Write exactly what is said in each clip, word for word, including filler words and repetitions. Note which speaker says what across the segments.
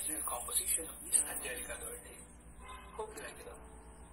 Speaker 1: original composition of Miss Angelica Duarte. Hope you like it all.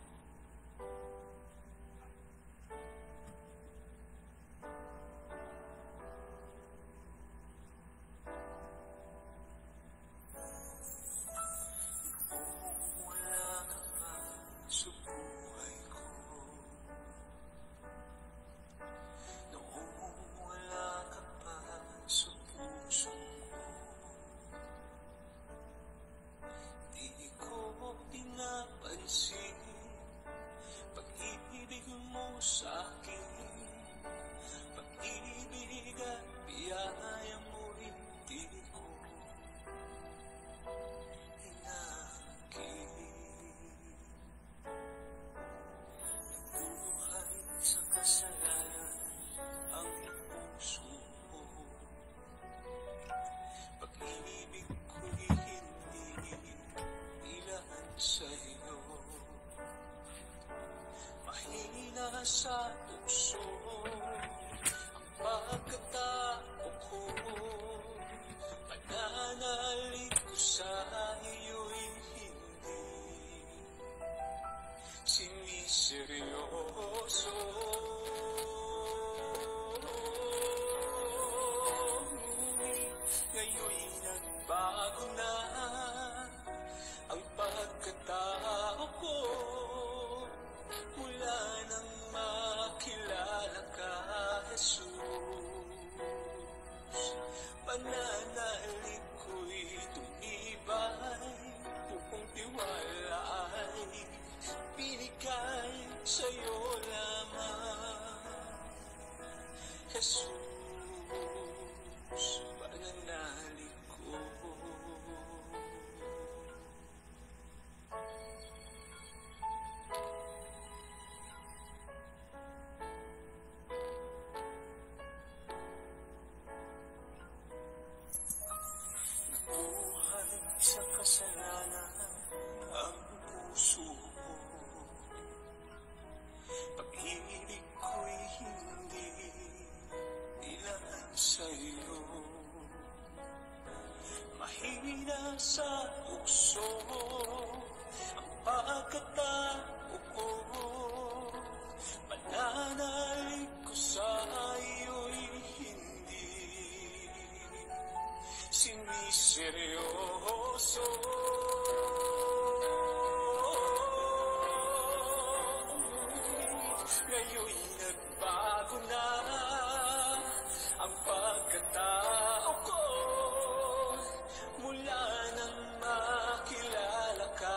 Speaker 2: Pag-ibig mo sa'kin, pag-ibig at biyaya mo'y di ko hinangkin. Buhay sa kasalanan ang puso mo, pag-ibig ko'y hindi ilan sa'yo. Mahina sa tukso ang pagkatao ko, pananalig ko sa iyo'y hindi siniseryoso. Ngayon'y nagbago na ang pagkatao ko, mula nang makilala ka, Jesus. Pananalig ko'y tumibay, buong tiwala ay binigay sa'yo lamang, Jesus. Pananalig ko, sa kasalanan ang puso mo, pag-ibig ko'y hindi ilan sa'yo. Mahina sa tukso ang pagkatao ko, pananalig ko sa iyo'y hindi siniseryoso. Ngayon'y nagbago na ang pagkatao ko, mula nang makilala ka,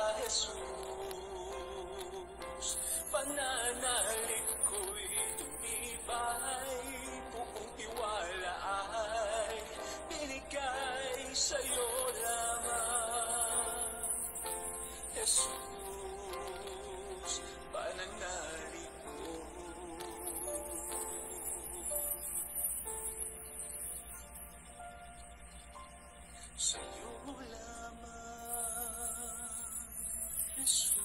Speaker 2: Jesus. Pananalig ko'y tumibay, buong tiwala ay binigay sa'yo lamang, Jesus. Pananalig ko, sa'yo lamang, Jesus.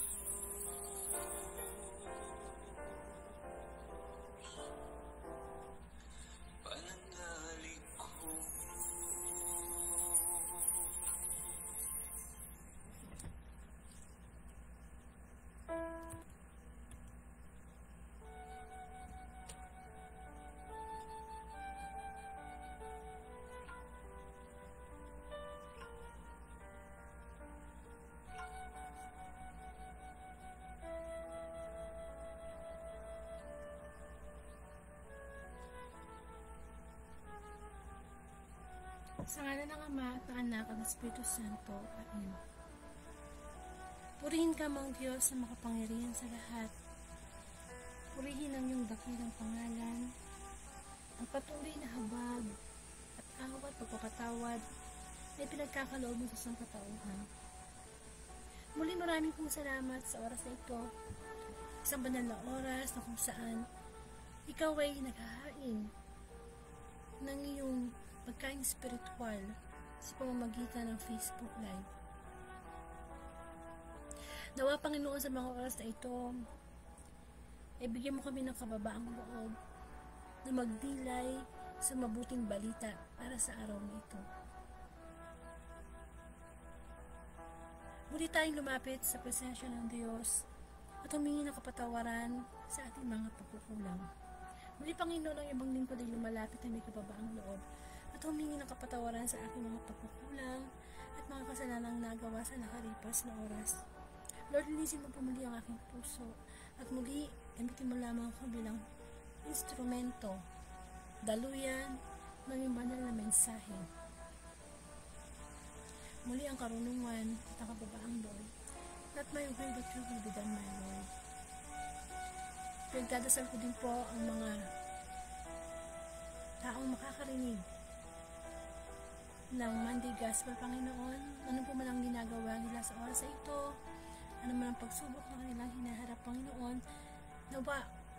Speaker 2: Pananalig ko.
Speaker 3: Sa ngalan ng Ama at ng Anak at ng Espiritu Santo. Amen. Purihin ka, mang Diyos, na makapangyarihan sa lahat. Purihin ang iyong dakilang pangalan, ang patuloy na habag at awat pagpapatawad ay pinagkakaloob mo sa sangkatauhan. Muli maraming pong salamat sa oras na ito, isang banal na oras na kung saan ikaw ay naghahain ng iyong pagkain spiritual sa pamamagitan ng Facebook Live. Nawa, Panginoon, sa mga oras na ito, ay bigyan mo kami ng kababaang loob na magdilay sa mabuting balita para sa araw na ito. Muli tayong lumapit sa presensya ng Diyos at humingi ng kapatawaran sa ating mga pagkukulang. Muli, Panginoon, ang ibang lingkod ay lumalapit na may kababaang loob at humingi ng kapatawaran sa aking mga pagkukulang at mga kasalanang nagawa sa nakalipas na oras. Lord, linisin mo po muli ang aking puso at muli gamitin mo lamang ako bilang instrumento, daluyan ng iyong banal na mensahe. Muli ang karunungan at ang kababaang Lord. Not my will but your will be done, my Lord. Pinagdadasal ko din po ang mga taong makakarinig ng Monday Gospel, Panginoon. Ano po man ang ginagawa nila sa oras na ito, ano man ang pagsubok na kanilang hinaharap, Panginoon, nawa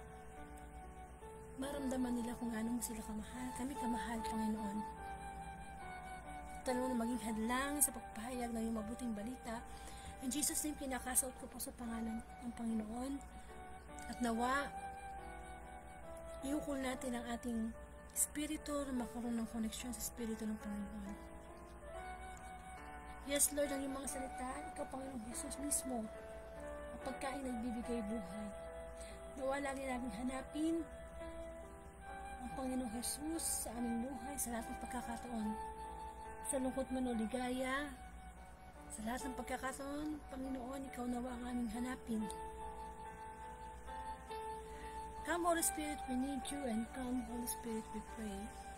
Speaker 3: maramdaman nila kung ano mo sila kamahal. Kami kamahal, Panginoon. Tanong na maging hadlang sa pagpahayag ng iyong mabuting balita. In Jesus' name, kinakasuot ko po sa pangalan ng Panginoon. At nawa, iukol natin ang ating espiritu na makaroon ng koneksyon sa espiritu ng Panginoon. Yes, Lord, ang iyong mga salita, ikaw, Panginoon Jesus mismo, ang pagkain nagbibigay buhay. Nawa lagi namin hanapin ang Panginoong Jesus sa aming buhay, sa lahat ng pagkakataon. Sa lungkot man o ligaya, sa lahat ng pagkakataon, Panginoon, ikaw nawa ang aming hanapin. Come, Holy Spirit, we need you, and come, Holy Spirit, we pray.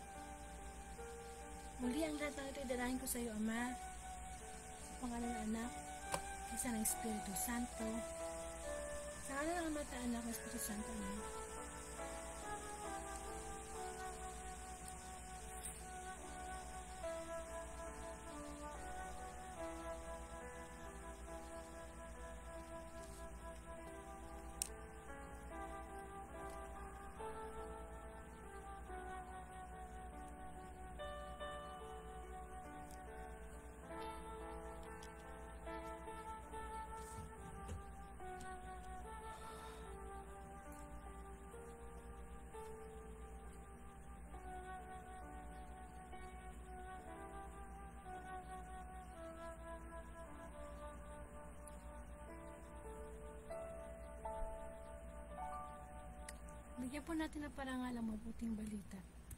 Speaker 3: Muli ang lahat ng ito idalahin ko sa iyo, Ama, sa pangalan ng Anak, isa ng Espiritu Santo, sa pangalan ng Ama at Anak ng Espiritu Santo, Amen. Bigyan po natin ng parangal ang mabuting balita.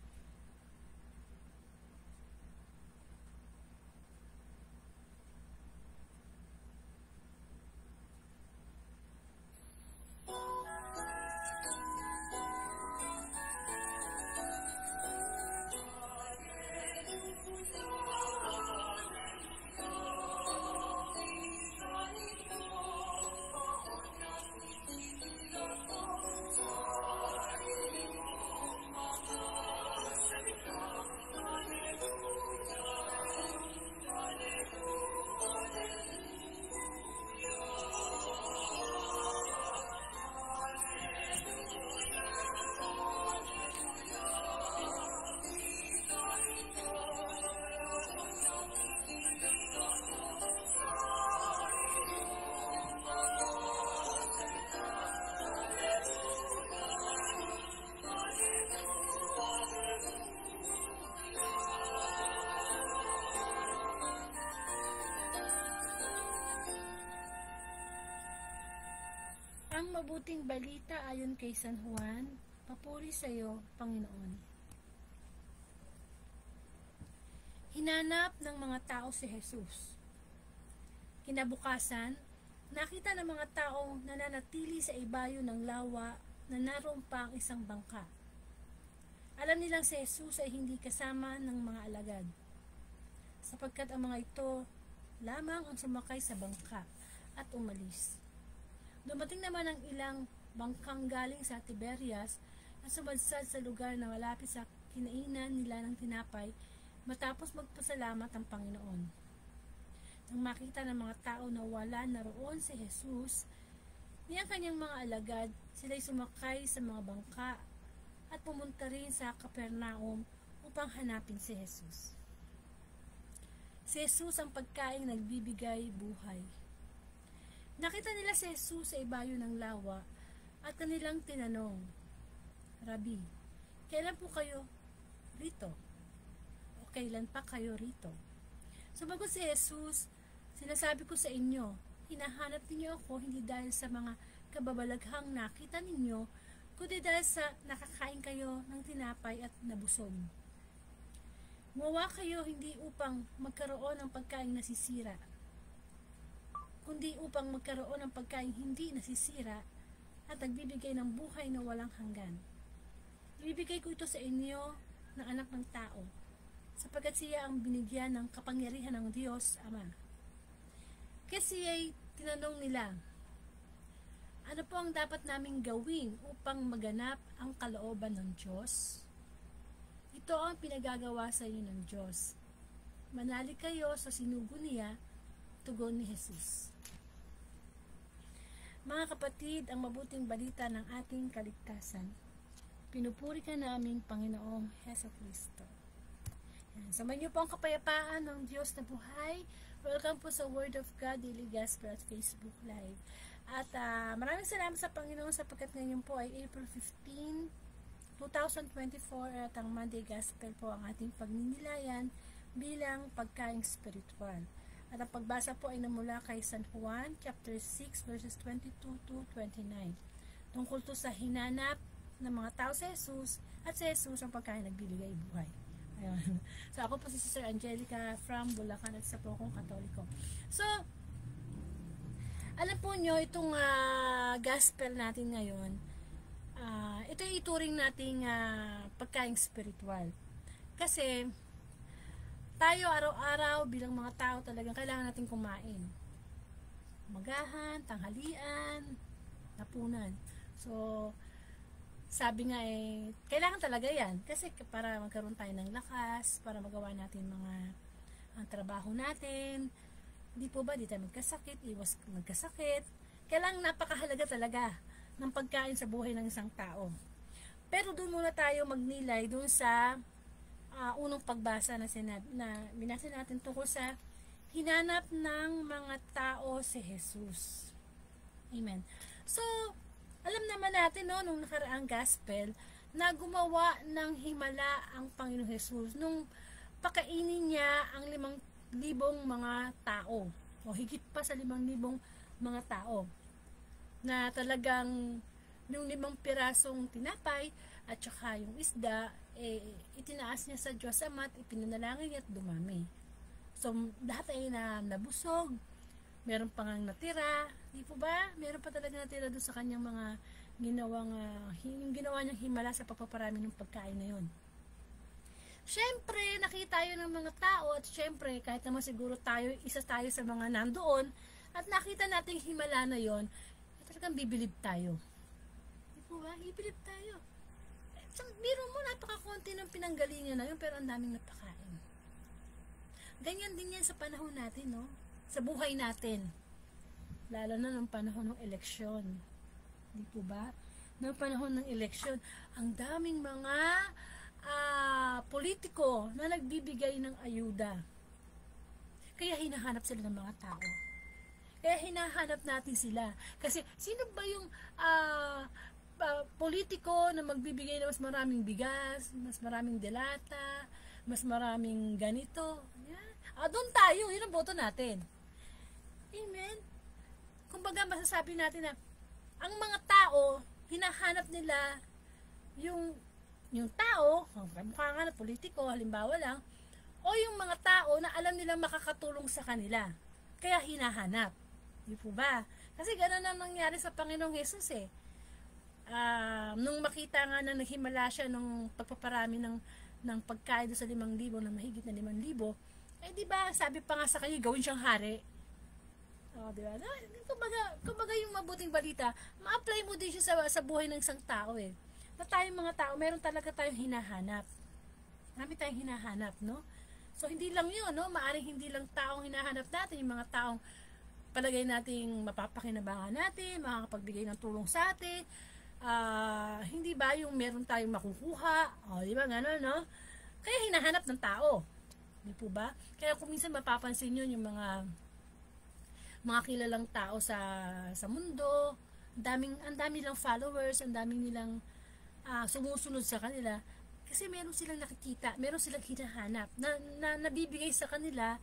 Speaker 3: Ang mabuting balita ayon kay San Juan, papuri sa iyo, Panginoon. Hinanap ng mga tao si Jesus. Kinabukasan, nakita ng mga taong nananatili sa ibayo ng lawa na naroon pa ang isang bangka. Alam nilang si Jesus ay hindi kasama ng mga alagad, sapagkat ang mga ito lamang ang sumakay sa bangka at umalis. Dumating naman ang ilang bangkang galing sa Tiberias na sumadsad sa lugar na malapit sa kinainan nila ng tinapay matapos magpasalamat ang Panginoon. Nang makita ng mga tao na wala na roon si Jesus, ni ang kanyang mga alagad, sila'y sumakay sa mga bangka at pumunta rin sa Capernaum upang hanapin si Jesus. Si Jesus ang pagkaing nagbibigay buhay. Nakita nila si Jesus sa ibayo ng lawa at kanilang tinanong, Rabi, kailan po kayo rito? O kailan pa kayo rito? Sumagot si Jesus, Sinasabi ko sa inyo, hinahanap ninyo ako hindi dahil sa mga kababalaghang nakita ninyo, kundi dahil sa nakakain kayo ng tinapay at nabusog. Gumawa kayo hindi upang magkaroon ng pagkain nasisira, kundi upang magkaroon ng pagkain hindi nasisira at nagbibigay ng buhay na walang hanggan. Ibibigay ko ito sa inyo ng anak ng tao, sapagkat siya ang binigyan ng kapangyarihan ng Diyos Ama. Kasi ay tinanong nila, ano po ang dapat naming gawin upang maganap ang kalooban ng Diyos? Ito ang pinagagawa sa inyo ng Diyos. Manali kayo sa sinugo niya, tugon ni Jesus. Mga kapatid, ang mabuting balita ng ating kaligtasan, pinupuri ka naming Panginoong Jesucristo. Samahan niyo po ang kapayapaan ng Diyos na buhay. Welcome po sa Word of God Daily Gospel at Facebook Live. At uh, maraming salamat sa Panginoon sapagkat ngayon po ay April fifteenth, twenty twenty-four at ang Monday Gospel po ang ating pagninilayan bilang pagkaing spiritual. At ang pagbasa po ay namula kay San Juan chapter six verses twenty-two to twenty-nine. Tungkol to sa hinanap ng mga tao sa Jesus at sa Jesus ang pagkain nagbibigay buhay. Ayun. So ako po si Sister Angelica from Bulacan at sa po akong Katoliko. So alam po nyo, itong uh, gospel natin ngayon, uh, ito yung ituring nating uh, pagkaing spiritual. Kasi, tayo araw-araw bilang mga tao talagang kailangan natin kumain. Magahan, tanghalian, hapunan. So, sabi nga eh, kailangan talaga yan. Kasi para magkaroon tayo ng lakas, para magawa natin mga ang trabaho natin. Di po ba, di tayo magkasakit, iwas magkasakit. Kailangan napakahalaga talaga ng pagkain sa buhay ng isang tao. Pero doon muna tayo magnilay doon sa uh, unang pagbasa na, sinab na binasa natin tungkol sa hinanap ng mga tao si Jesus. Amen. So, alam naman natin no, nung nakaraang gospel, na gumawa ng himala ang Panginoong Jesus nung pakainin niya ang limang libong mga tao o higit pa sa limang libong mga tao na talagang yung limang pirasong tinapay at saka yung isda eh, itinaas niya sa Diyos Ama at ipinanalangin niya at dumami. So lahat ay na nabusog, meron pang natira, di po ba? Meron pa talaga natira doon sa kanyang mga ginawang uh, yung ginawa niyang himala sa pagpaparami ng pagkain na yun. Siyempre, nakita tayo ng mga tao at siyempre, kahit naman siguro tayo, isa tayo sa mga nandoon at nakita nating himala na yon, talagang bibilib tayo. Di po ba? Bibilib tayo. So, biro mo, napakakonti ng pinanggalingan na yun, pero ang daming napakain. Ganyan din yan sa panahon natin, no? Sa buhay natin. Lalo na ng panahon ng eleksyon. Di po ba? Noong panahon ng eleksyon, ang daming mga Uh, politiko na nagbibigay ng ayuda. Kaya hinahanap sila ng mga tao. Kaya hinahanap natin sila. Kasi sino ba yung uh, uh, politiko na magbibigay ng mas maraming bigas, mas maraming delata, mas maraming ganito? Yan. Ah, doon tayo. Yun ang boto natin. Amen? Kumbaga masasabi natin na ang mga tao, hinahanap nila yung yung tao, mukha nga na politiko, halimbawa lang, o yung mga tao na alam nilang makakatulong sa kanila. Kaya hinahanap. Di po ba? Kasi gano'n ang nangyari sa Panginoong Jesus eh. Uh, nung makita nga na naghimala siya nung pagpaparami ng, ng pagkain sa limang libo, na mahigit na limang libo, eh di ba sabi pa nga sa kanya, gawin siyang hari. O, di ba? Kumbaga, kumbaga yung mabuting balita, ma-apply mo din siya sa, sa buhay ng isang tao eh. Na tayong mga tao, meron talaga tayong hinahanap. Marami tayong hinahanap, no? So, hindi lang yun, no? Maaring hindi lang taong hinahanap natin, yung mga taong palagay nating mapapakinabangan natin, makakapagbigay ng tulong sa atin. Uh, hindi ba yung meron tayong makukuha? O, di ba, gano'n, no? Kaya hinahanap ng tao. Di po ba? Kaya kung minsan mapapansin nyo yung mga mga kilalang tao sa sa mundo, ang daming, ang dami nilang followers, ang daming nilang Uh, sumusunod sa kanila kasi meron silang nakikita, meron silang hinahanap na, na nabibigay sa kanila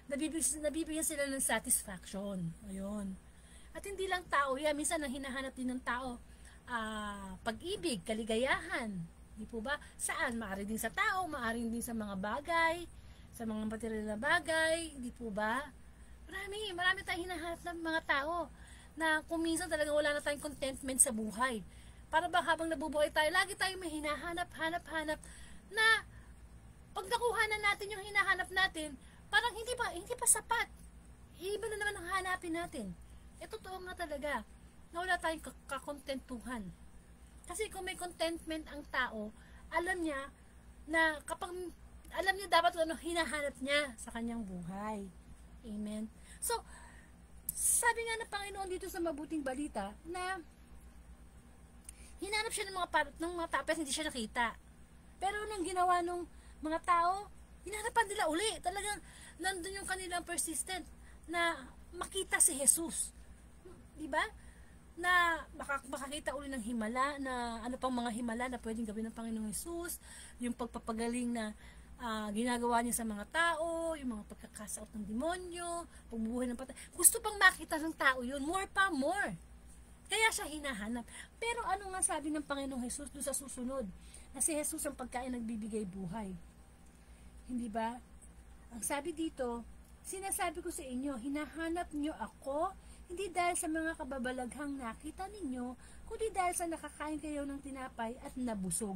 Speaker 4: nabibigyan, nabibigyan sila ng satisfaction. Ayun. At hindi lang tao yan, minsan ang hinahanap din ng tao, uh, pag-ibig, kaligayahan. Di po ba? Saan? Maari din sa tao, maari din sa mga bagay, sa mga material na bagay, di po ba? Marami, marami tayong hinahanap ng mga tao na kung minsan talaga wala na tayong contentment sa buhay. Para ba habang nabubuhay tayo, lagi tayong may hinahanap, hanap, hanap, na pag nakuha na natin yung hinahanap natin, parang hindi pa, hindi pa sapat. Iba na naman ang hanapin natin. E totoo nga talaga, na wala tayong kakontentuhan. Kasi kung may contentment ang tao, alam niya na kapag, alam niya dapat ano hinahanap niya sa kanyang buhay. Amen. So, sabi nga ng Panginoon dito sa mabuting balita, na hinanap siya ng mga, ng mga tao, pero hindi siya nakita. Pero nung ginawa ng mga tao, hinanapan nila uli. Talagang nandun yung kanilang persistent na makita si Jesus. Diba? Na baka, makakita uli ng himala, na ano pang mga himala na pwedeng gawin ng Panginoong Jesus, yung pagpapagaling na uh, ginagawa niya sa mga tao, yung mga pagkakasaot ng demonyo, pagbubuhay ng patay. Gusto pang makita ng tao yun, more pa, more. Kaya siya hinahanap. Pero ano nga sabi ng Panginoong Jesus doon sa susunod? Na si Jesus ang pagkain nagbibigay buhay. Hindi ba? Ang sabi dito, sinasabi ko sa inyo, hinahanap niyo ako, hindi dahil sa mga kababalaghang nakita ninyo, kundi dahil sa nakakain kayo ng tinapay at nabusog.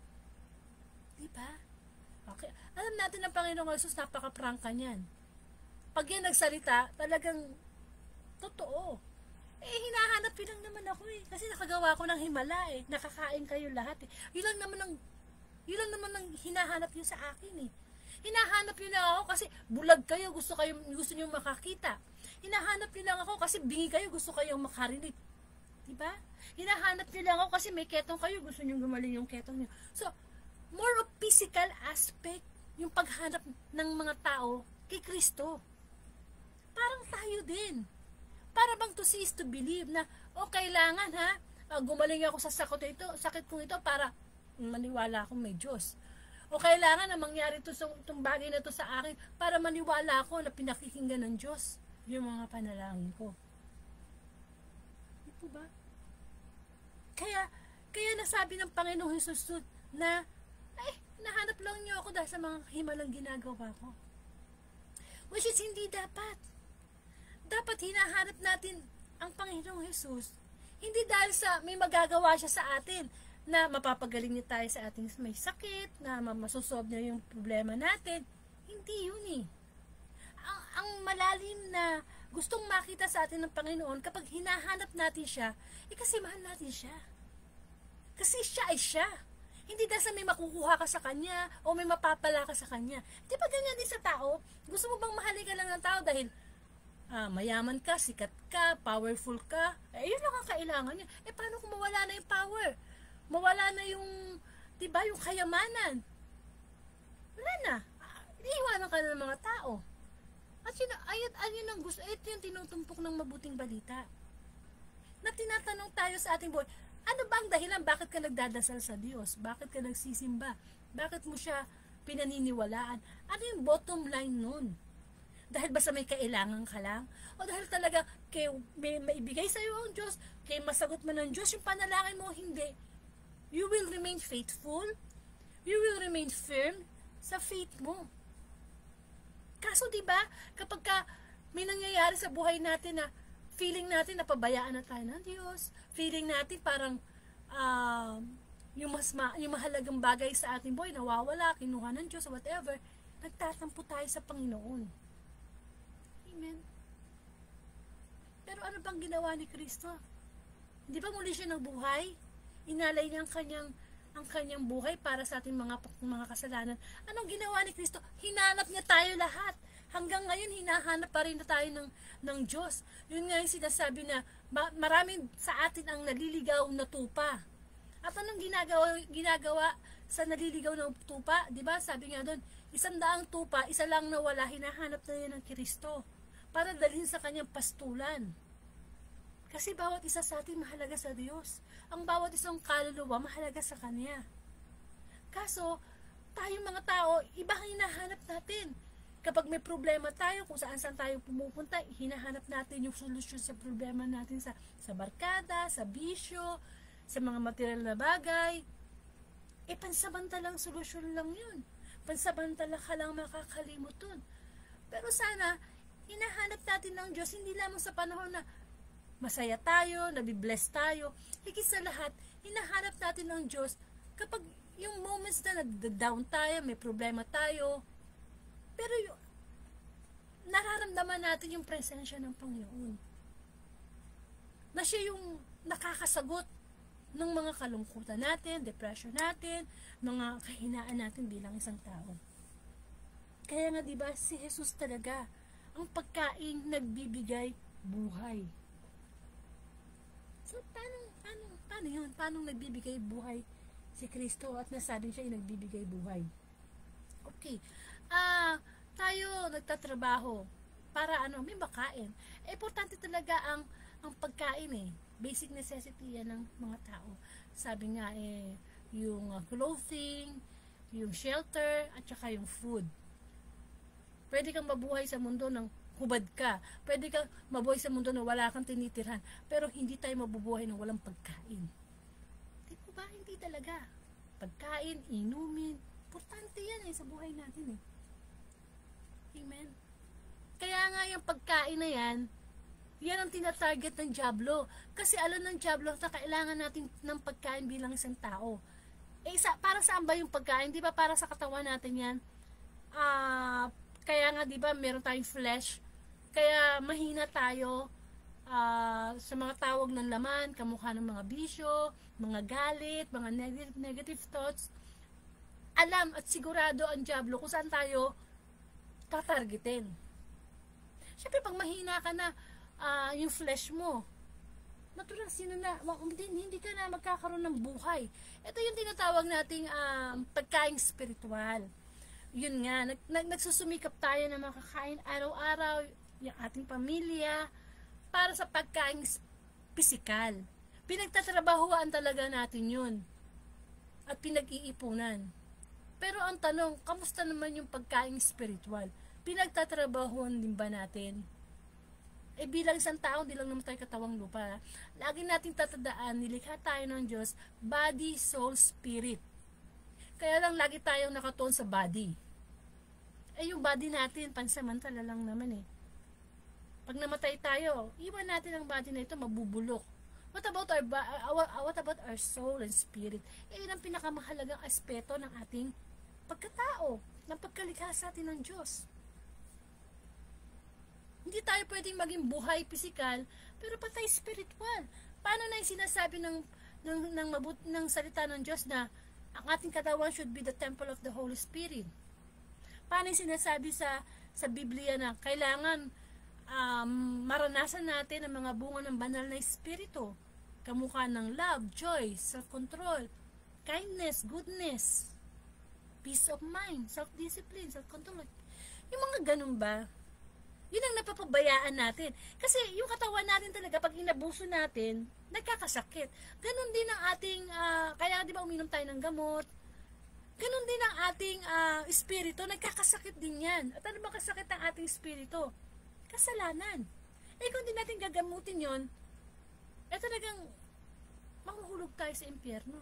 Speaker 4: Di ba? Okay. Alam natin ng Panginoong Jesus, napaka-prangka niyan. Pag yan nagsalita, talagang totoo. Eh, hinahanap yun lang naman ako eh. Kasi nakagawa ko ng himala eh. Nakakain kayo lahat eh. Yun lang naman ang, yun lang naman ang hinahanap yun sa akin eh. Hinahanap yun lang ako kasi bulag kayo, gusto kayo, gusto niyo makakita. Hinahanap yun lang ako kasi bingi kayo, gusto kayong makarinig. Diba? Hinahanap nyo lang ako kasi may ketong kayo, gusto niyo gumaling yung ketong niyo. So, more of physical aspect yung paghanap ng mga tao kay Kristo. Parang tayo din. Para bang to see is to believe na, o oh, kailangan ha, uh, gumaling ako sa sakit ito, sakit kong ito para maniwala akong may Diyos. O kailangan na mangyari ito sa itong bagay na ito sa akin para maniwala ako na pinakikinggan ng Diyos yung mga panalangin ko. Ito ba? Kaya, kaya nasabi ng Panginoong Jesus na, ay, nahanap lang niyo ako dahil sa mga himalang ginagawa ko. Which is hindi dapat. Dapat hinahanap natin ang Panginoong Jesus. Hindi dahil sa may magagawa siya sa atin na mapapagaling niya tayo sa ating may sakit, na masusolve niya yung problema natin. Hindi yun eh. Ang, ang malalim na gustong makita sa atin ng Panginoon kapag hinahanap natin siya, eh kasi mahal natin siya. Kasi siya ay siya. Hindi dahil sa may makukuha ka sa kanya o may mapapala ka sa kanya. Di ba ganyan din sa tao? Gusto mo bang mahalin ka lang ng tao dahil Ah, mayaman ka, sikat ka, powerful ka, eh yun lang ang kailangan niya. Eh paano kung mawala na yung power? Mawala na yung, diba, yung kayamanan? Wala na. Ah, iiwanan ka na ng mga tao. At yun, ayun, ayun ang gusto, ito yung tinutumpok ng mabuting balita. Na tinatanong tayo sa ating buhay, ano ba ang dahilan? Bakit ka nagdadasal sa Diyos? Bakit ka nagsisimba? Bakit mo siya pinaniniwalaan? Ano yung bottom line nun? Dahil basta may kailangan ka lang? O dahil talaga kay may maibigay sa iyo ang Diyos, kay masagot man ng Diyos yung panalangin mo? Hindi. You will remain faithful. You will remain firm sa faith mo. Kaso diba, kapag ka may nangyayari sa buhay natin na feeling natin na pabayaan na tayo ng Diyos, feeling natin parang uh, yung, mas ma- yung mahalagang bagay sa ating buhay nawawala, kinuha ng Diyos, whatever, nagtatampo tayo sa Panginoon. Amen. Pero ano bang ginawa ni Kristo? Hindi ba muli siya nagbuhay? Inalay niya ang kanyang, ang kanyang buhay para sa ating mga, mga kasalanan. Anong ginawa ni Kristo? Hinanap niya tayo lahat. Hanggang ngayon, hinahanap pa rin na tayo ng, ng Diyos. Yun nga yung sinasabi na maraming sa atin ang naliligaw na tupa. At anong ginagawa, ginagawa sa naliligaw na tupa? Diba? Sabi nga doon, isang daang tupa, isa lang nawala, hinahanap na niya ng Kristo para dalhin sa kanyang pastulan. Kasi bawat isa sa atin mahalaga sa Diyos. Ang bawat isang kaluluwa mahalaga sa Kanya. Kaso, tayong mga tao, iba ang hinahanap natin. Kapag may problema tayo, kung saan saan tayo pumupunta, hinahanap natin yung solusyon sa problema natin sa, sa barkada, sa bisyo, sa mga material na bagay. Eh, pansamantalang solusyon lang yun. Pansamantala ka lang makakalimot dun. Pero sana, hinahanap natin ng Diyos, hindi lamang sa panahon na masaya tayo, nabibless tayo. Higit sa lahat, hinahanap natin ng Diyos kapag yung moments na nag-down tayo, may problema tayo, pero yung, nararamdaman natin yung presensya ng Panginoon. Na siya yung nakakasagot ng mga kalungkutan natin, depression natin, mga kahinaan natin bilang isang tao. Kaya nga diba, si Jesus talaga, ang pagkain nagbibigay buhay. So, paano, paano, paano yun? Paano nagbibigay buhay si Kristo at nasabing siya yung nagbibigay buhay? Okay. Ah, tayo nagtatrabaho para ano, may makain. Eh, importante talaga ang ang pagkain eh. Basic necessity yan ng mga tao. Sabi nga eh, yung uh, clothing, yung shelter, at saka yung food. Pwede kang mabuhay sa mundo ng hubad ka. Pwede kang mabuhay sa mundo na wala kang tinitirhan. Pero hindi tayo mabubuhay ng walang pagkain. Di po ba? Hindi talaga. Pagkain, inumin, importante yan eh sa buhay natin eh. Amen? Kaya nga yung pagkain na yan, yan ang tinatarget ng dyablo. Kasi alam ng dyablo na kailangan natin ng pagkain bilang isang tao. Eh, sa, para saan ba yung pagkain? Di ba para sa katawan natin yan? Ah... Uh, Kaya nga, di ba, meron tayong flesh. Kaya mahina tayo uh, sa mga tawag ng laman, kamukha ng mga bisyo, mga galit, mga negative, negative thoughts. Alam at sigurado ang dyablo kung saan tayo tatargetin. Siyempre, pag mahina ka na uh, yung flesh mo, natural, sino na, hindi, hindi ka na magkakaroon ng buhay. Ito yung tinatawag nating um, pagkaing spiritual. Yun nga, nag, nag, nagsusumikap tayo na makakain araw-araw yung ating pamilya para sa pagkain pisikal. Pinagtatrabahuan talaga natin yun at pinag-iipunan. Pero ang tanong, kamusta naman yung pagkain spiritual? Pinagtatrabahuan din ba natin? Eh bilang isang tao, di lang naman tayo katawang lupa. Lagi nating tatandaan, nilikha tayo ng Diyos, body, soul, spirit. Kaya lang lagi tayong nakatuon sa body. Eh yung body natin, pansamantala lang naman eh. Pag namatay tayo, iwan natin ang body na ito, mabubulok. What about our, uh, what about our soul and spirit? Eh yun ang pinakamahalagang aspeto ng ating pagkatao, ng pagkalikha sa atin ng Diyos. Hindi tayo pwedeng maging buhay pisikal, pero patay spiritual. Paano na yung sinasabi ng, ng, ng, mabut, ng salita ng Diyos na ang ating katawan should be the temple of the Holy Spirit? Paano yung sinasabi sa, sa Biblia na kailangan um, maranasan natin ang mga bunga ng banal na espiritu? Kamukha ng love, joy, self-control, kindness, goodness, peace of mind, self-discipline, self-control. Yung mga ganun ba? Yun ang napapabayaan natin. Kasi yung katawan natin talaga, pag inabuso natin, nagkakasakit. Ganun din ang ating, uh, kaya di ba uminom tayo ng gamot, ganun din ang ating uh, espiritu, nagkakasakit din yan. At ano ba kasakit ang ating espiritu? Kasalanan. Eh kung di natin gagamutin yon, eh talagang mahuhulog tayo sa impyerno.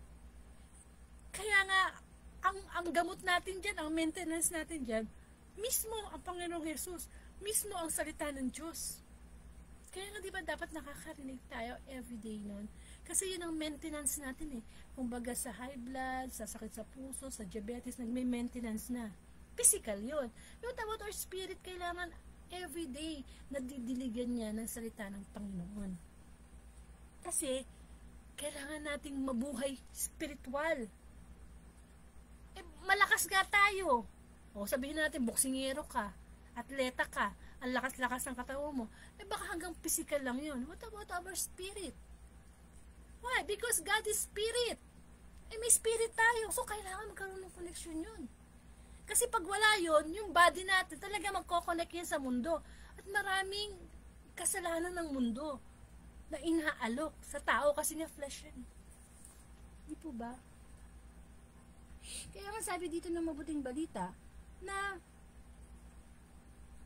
Speaker 4: Kaya nga, ang, ang gamot natin dyan, ang maintenance natin dyan, mismo ang Panginoong Jesus, mismo ang salita ng Diyos. Kaya nga diba dapat nakakarinig tayo everyday nun? Kasi yun ang maintenance natin eh. Kumbaga sa high blood, sa sakit sa puso, sa diabetes, nagme-maintenance na. Physical yun. Yung about our spirit, kailangan everyday nadidiligan niya ng salita ng Panginoon. Kasi, kailangan nating mabuhay spiritual. Eh, malakas nga tayo. O sabihin natin, boksingero ka, atleta ka, ang lakas-lakas ng katawan mo, eh baka hanggang physical lang yun. What about our spirit? Why? Because God is spirit. Eh may spirit tayo, so kailangan magkaroon ng connection yun. Kasi pag wala yun, yung body natin talaga magkoconnect yan sa mundo. At maraming kasalanan ng mundo na inaalok sa tao kasi nga flesh yan. Hindi po ba? Kaya nga sabi dito ng mabuting balita na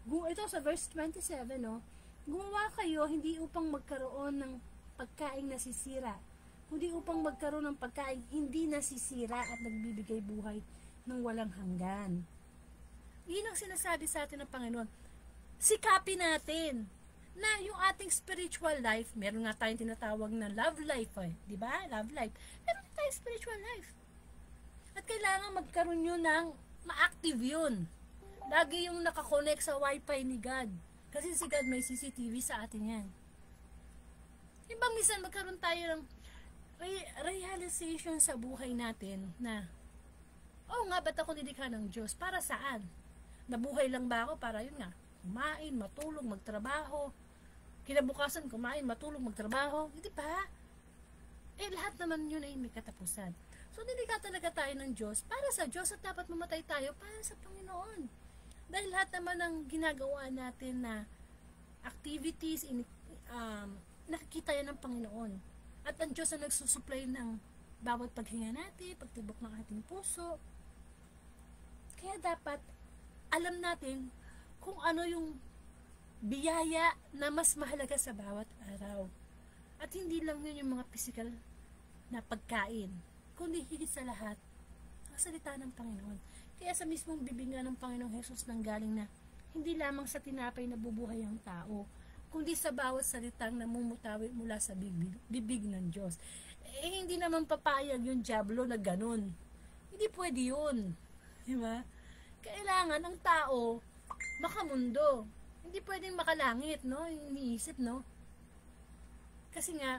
Speaker 4: gu- ito sa verse twenty-seven, no? Gumawa kayo hindi upang magkaroon ng pagkaing nasisira, kundi upang magkaroon ng pagkaing hindi nasisira at nagbibigay buhay ng walang hanggan. Yun ang sinasabi sa atin ng Panginoon. Sikapin natin na yung ating spiritual life, meron nga tayong tinatawag na love life, eh, di ba? Love life. Meron na tayong spiritual life. At kailangan magkaroon yun ng ma-active yun. Lagi yung nakakonect sa wifi ni God. Kasi si God may C C T V sa atin yan. Ibang minsan magkaroon tayo ng re- realization sa buhay natin na, oh nga, ba't ako nilikha ng Diyos? Para saan? Nabuhay lang ba ako para yun nga? Kumain, matulog, magtrabaho. Kinabukasan, kumain, matulog, magtrabaho. Hindi ba? Eh, lahat naman yun ay may katapusan. So, nilikha talaga tayo ng Diyos para sa Diyos at dapat mamatay tayo para sa Panginoon. Dahil lahat naman ng ginagawa natin na activities, in, um, nakikita yan ng Panginoon. At ang Diyos ang nagsusupply ng bawat paghinga natin, pagtibok ng ating puso. Kaya dapat alam natin kung ano yung biyaya na mas mahalaga sa bawat araw. At hindi lang yun yung mga physical na pagkain, kundi higit sa lahat, ang salita ng Panginoon. Kaya sa mismong bibig nga ng Panginoong Hesus nanggaling na hindi lamang sa tinapay na bubuhay ang tao, kundi sa bawat salitang namumutawi mula sa bibig, bibig ng Diyos. Eh, hindi naman papayag yung diablo na ganun. Hindi pwede yun. Diba? Kailangan ang tao makamundo. Hindi pwedeng makalangit, no? Iniisip, no? Kasi nga,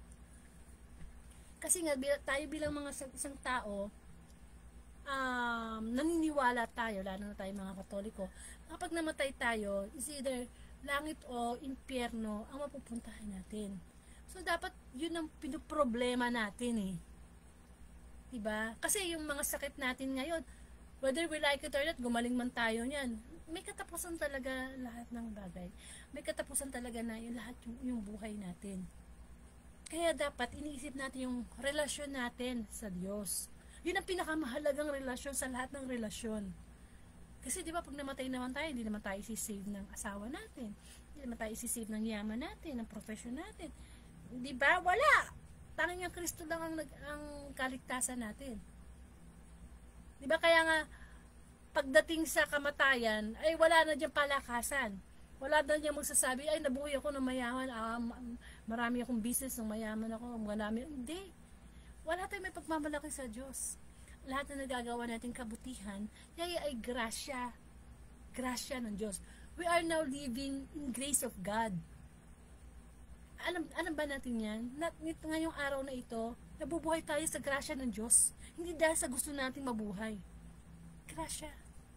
Speaker 4: kasi nga, tayo bilang mga isang tao, um, naniniwala tayo, lalo na tayo mga Katoliko, kapag namatay tayo, is either langit o impyerno ang mapupuntahan natin. So, dapat yun ang pinoproblema natin eh. Diba? Kasi yung mga sakit natin ngayon, whether we like it or not, gumaling man tayo niyan, may katapusan talaga lahat ng bagay. May katapusan talaga na yung lahat yung, yung buhay natin. Kaya dapat iniisip natin yung relasyon natin sa Diyos. Yun ang pinakamahalagang relasyon sa lahat ng relasyon. Kasi di ba pag namatay naman tayo, hindi naman tayo isi-save ng asawa natin. Hindi naman tayo isi-save ng yaman natin, ng profession natin. Di ba? Wala! Tanging ang Kristo lang ang, ang kaligtasan natin. Di ba? Kaya nga, pagdating sa kamatayan, ay wala na diyang palakasan. Wala na diyang magsasabi, ay nabuhay ako ng mayaman, ah, marami akong business ng mayaman ako, marami. Hindi. Wala tayong may pagmamalaki sa Diyos. Lahat na nagagawa nating kabutihan, kaya ay grasya. Grasya ng Diyos. We are now living in grace of God. Alam, alam ba natin yan? Na, ngayong araw na ito, nabubuhay tayo sa grasya ng Diyos. Hindi dahil sa gusto nating mabuhay. Grasya.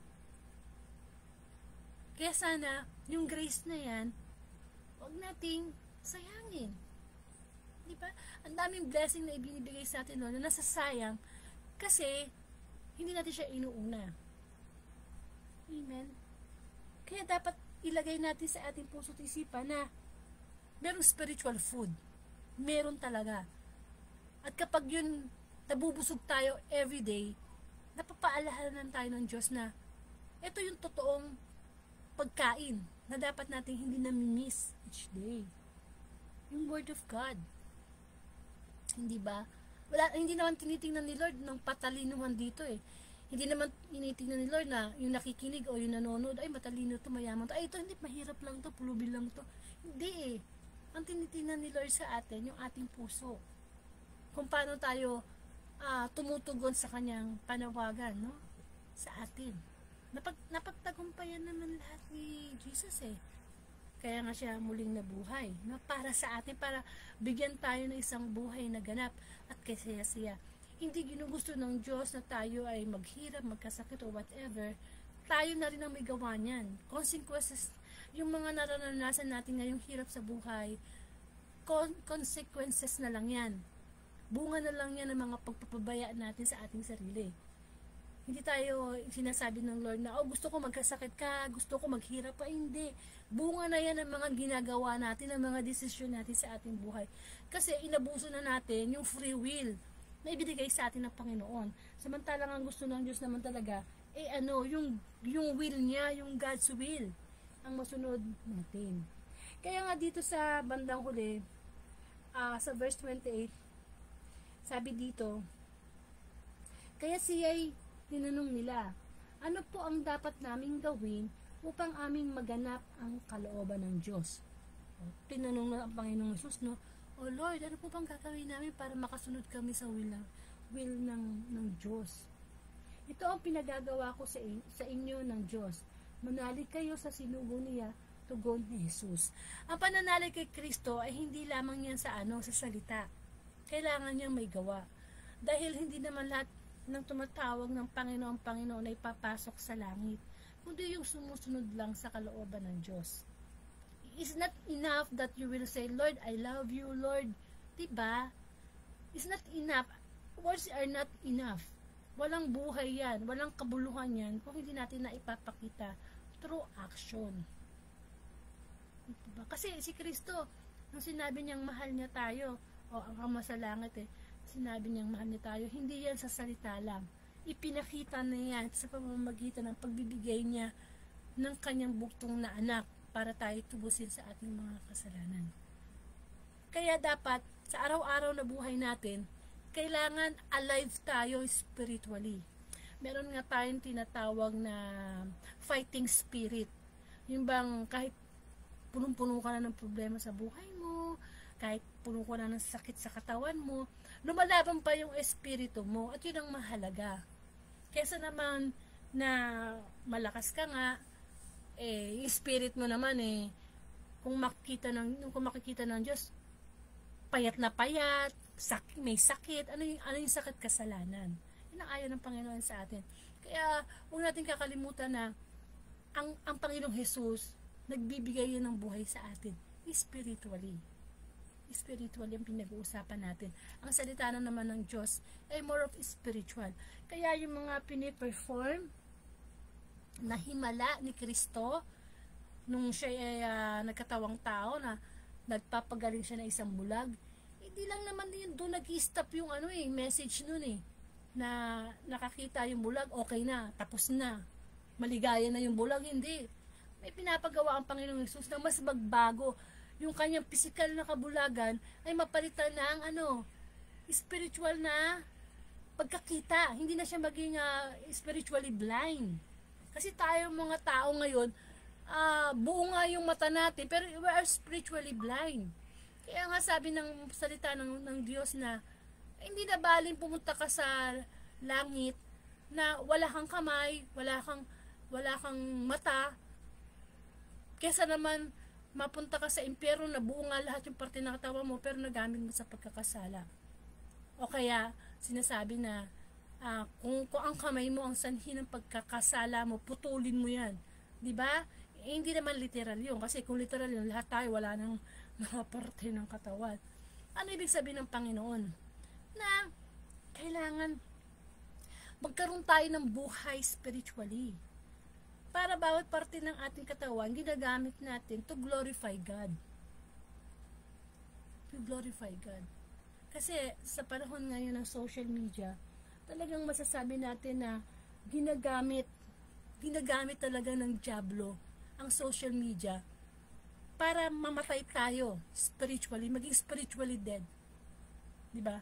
Speaker 4: Kaya sana, yung grace na yan, huwag nating sayangin. Di ba? Ang daming blessing na ibinibigay sa atin noon na nasasayang kasi hindi natin siya inuuna. Amen? Kaya dapat ilagay natin sa ating puso at isipan na merong spiritual food. Meron talaga. At kapag yun, nabubusog tayo everyday, napapaalahanan tayo ng Diyos na ito yung totoong pagkain na dapat natin hindi namimiss each day. Yung Word of God. Hindi ba? Wala, hindi naman tinitingnan ni Lord ng patalinuhan dito eh. Hindi naman tinitingnan ni Lord na yung nakikinig o yung nanonood, ay matalino to, mayaman to. Ay ito, hindi, mahirap lang to, pulubi lang to. Hindi eh. Ang tinitingnan ni Lord sa atin, yung ating puso. Kung paano tayo uh, tumutugon sa kanyang panawagan, no? Sa atin. Napag, napagtagumpayan naman lahat ni Jesus eh. Kaya nga siya muling nabuhay, no? Para sa atin, para bigyan tayo ng isang buhay na ganap at kasaya-saya. Hindi ginugusto ng Diyos na tayo ay maghirap, magkasakit o whatever. Tayo na rin ang may gawa niyan. Consequences, yung mga naranasan natin ngayong hirap sa buhay, con- consequences na lang yan. Bunga na lang yan ng mga pagpapabaya natin sa ating sarili. Hindi tayo sinasabi ng Lord na, oh, gusto ko magkasakit ka, gusto ko maghirap pa. Hindi. Bunga na yan ng mga ginagawa natin, ng mga desisyon natin sa ating buhay. Kasi inabuso na natin yung free will na ibinigay sa atin ng Panginoon. Samantalang ang gusto ng Diyos naman talaga, eh ano, yung, yung will niya, yung God's will. ang masunod natin. Kaya nga dito sa bandang huli, uh, sa verse twenty-eight, sabi dito, kaya siya'y tinanong nila, ano po ang dapat naming gawin upang aming maganap ang kalooban ng Diyos? O, tinanong na ang Panginoong Jesus, no? O Lord, ano po bang gagawin namin para makasunod kami sa will, ng, will ng, ng Diyos? Ito ang pinagagawa ko sa, in, sa inyo ng Diyos. Manalig kayo sa sinugo niya, tugon ni Jesus. Ang pananalig kay Kristo ay hindi lamang yan sa ano, sa salita. Kailangan niyang may gawa. Dahil hindi naman lahat ng tumatawag ng Panginoon, Panginoon ay papasok sa langit, kundi yung sumusunod lang sa kalooban ng Diyos. It's not enough that you will say, Lord, I love you, Lord. Diba? It's not enough. Words are not enough. Walang buhay yan, walang kabuluhan yan kung hindi natin na ipapakita through action. Diba? Kasi si Kristo, nung sinabi niyang mahal niya tayo, o ang Ama sa langit eh, sinabi niyang mahal niya tayo, hindi yan sa salita lang. Ipinakita na yan sa pamamagitan ng pagbibigay niya ng kanyang buktong na anak para tayo tubusin sa ating mga kasalanan. Kaya dapat, sa araw-araw na buhay natin, kailangan alive tayo spiritually. Meron nga tayong tinatawag na fighting spirit. Yung bang kahit punong-puno ka na ng problema sa buhay mo, kahit puno ka na ng sakit sa katawan mo, lumalaban pa yung espiritu mo at yun ang mahalaga. Kesa naman na malakas ka nga, eh, yung spirit mo naman eh, kung makikita ng, kung makikita ng Diyos, payat na payat, sakit, may sakit, ano yung, ano yung sakit? Kasalanan. Yun ang ayaw ng Panginoon sa atin. Kaya, huwag natin kakalimutan na ang, ang Panginoong Jesus, nagbibigay yun ng buhay sa atin, spiritually. Spiritually ang pinag-uusapan natin. Ang salita na naman ng Diyos ay more of spiritual. Kaya yung mga piniperform na himala ni Kristo, nung siya ay uh, nagkatawang tao na nagpapagaling siya ng isang bulag, hindi lang naman din doon nag-stop yung ano eh, message nun eh, na nakakita yung bulag, okay na, tapos na, maligaya na yung bulag. Hindi. May pinapagawa ang Panginoong Jesus na mas magbago. Yung kanyang physical na kabulagan ay mapalitan ng ano, spiritual na pagkakita. Hindi na siya maging uh, spiritually blind. Kasi tayo mga tao ngayon, uh, buo nga yung mata natin, pero we are spiritually blind. Kaya nga sabi ng salita ng, ng Diyos na eh, hindi na baling pumunta ka sa langit na wala kang kamay, wala kang, wala kang mata, kesa naman mapunta ka sa impyerno na buo nga lahat yung parte ng katawan mo pero nagamit mo sa pagkakasala. O kaya sinasabi na uh, kung, kung ang kamay mo ang sanhi ng pagkakasala mo, putulin mo yan. Diba? Eh, hindi naman literal yun. Kasi kung literal yun, lahat tayo wala nang mga parte ng katawan. Ano ibig sabihin ng Panginoon? Na kailangan magkaroon tayo ng buhay spiritually. Para bawat parte ng ating katawan, ginagamit natin to glorify God. To glorify God. Kasi sa panahon ngayon ng social media, talagang masasabi natin na ginagamit, ginagamit talaga ng dyablo ang social media para mamatay tayo spiritually, maging spiritually dead. Diba?